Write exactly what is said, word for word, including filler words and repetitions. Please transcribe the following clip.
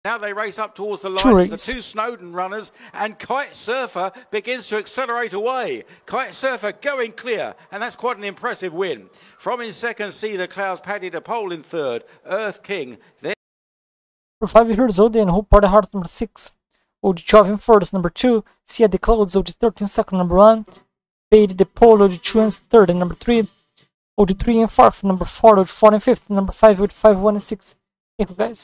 Now they race up towards the line, Tourings. the two Snowden runners, and Kitesurfer begins to accelerate away. Kitesurfer going clear, and that's quite an impressive win. From in second, See the Clouds, Paddy de Pole in third, Earth King. Then Number five, we heard Zodian, Hope Party Heart, number six. O G twelve in first, number two. See the Clouds, O G thirteen second, number one. Paddy de Pole, O G two in third, and number three. O G three in fourth, number four, O G four in fifth, number five, O G five, one and six. Thank you, guys.